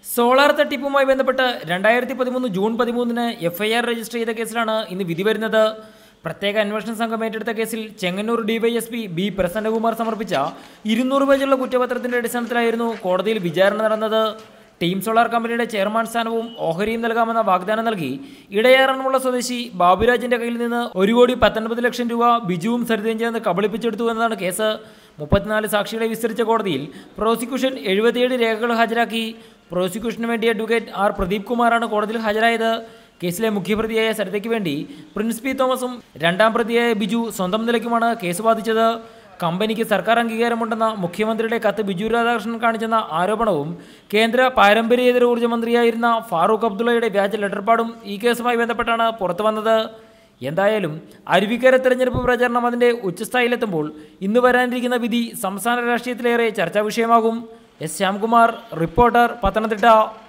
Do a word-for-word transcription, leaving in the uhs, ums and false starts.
Solar തട്ടിപ്പുമായി ബന്ധപ്പെട്ട് രണ്ടായിരത്തി പതിമൂന്ന് ജൂൺ പതിമൂന്നിന് എഫ്ഐആർ രജിസ്റ്റർ ചെയ്ത കേസിലാണ് ഇന്ന് വിധി വരുന്നത്. പ്രത്യേക അന്വേഷണ സംഘം ഏറ്റെടുത്ത കേസിൽ ചെങ്ങന്നൂർ ഡിവൈഎസ്പി ബി പ്രസന്നകുമാർ സമർപ്പിച്ച ഇരുന്നൂറ് പേജുള്ള കുറ്റപത്രത്തിന്റെ അടിസ്ഥാനത്തിലായിരുന്നു കോടതിയിൽ വിചാരണ നടന്നത്. ടീം സോളാർ കമ്പനിയുടെ ചെയർമാൻ സ്ഥാനവും ഓഹരിയും നൽകാമെന്ന വാഗ്ദാനം നൽകി ഇടയാറന്മുള സ്വദേശി ബാബുരാജിന്റെ കയ്യിൽ നിന്ന് ഒരു കോടി പത്തൊൻപത് ലക്ഷം രൂപ ബിജുവും സരിതയും ചേർന്ന് കബളിപ്പിച്ചെടുത്തു എന്നതാണ് കേസ്. മുപ്പത്തിനാല് സാക്ഷികളെ വിസ്തരിച്ച കോടതിയിൽ പ്രോസിക്യൂഷൻ എഴുപത്തിയേഴ് രേഖകൾ ഹാജരാക്കി. പ്രോസിക്യൂഷന് വേണ്ടി അഡ്വക്കേറ്റ് ആർ പ്രദീപ് കുമാറാണ് കോടതിയിൽ ഹാജരായത്. കേസിലെ മുഖ്യപ്രതിയായ സരിതയ്ക്ക് വേണ്ടി പ്രിൻസ് പി തോമസും രണ്ടാം പ്രതിയായ ബിജു സ്വന്തം നിലയ്ക്കുമാണ് കേസ് വാദിച്ചത്. കമ്പനിക്ക് സർക്കാർ അംഗീകാരമുണ്ടെന്ന മുഖ്യമന്ത്രിയുടെ കത്ത് ബിജു രാധാകൃഷ്ണൻ കാണിച്ചെന്ന ആരോപണവും കേന്ദ്ര പാരമ്പര്യേതര ഊർജ്ജ മന്ത്രിയായിരുന്ന ഫാറൂഖ് അബ്ദുള്ളയുടെ വ്യാജ ലെറ്റർപാടും ഈ കേസുമായി ബന്ധപ്പെട്ടാണ് പുറത്തു വന്നത്. എന്തായാലും അരുവിക്കര തെരഞ്ഞെടുപ്പ് പ്രചാരണം അതിൻ്റെ ഉച്ചസ്ഥായിലെത്തുമ്പോൾ ഇന്ന് വരാനിരിക്കുന്ന വിധി സംസ്ഥാന രാഷ്ട്രീയത്തിലേറെ ചർച്ചാ വിഷയമാകും. S Shyamkumar, reporter, Pathanamthitta.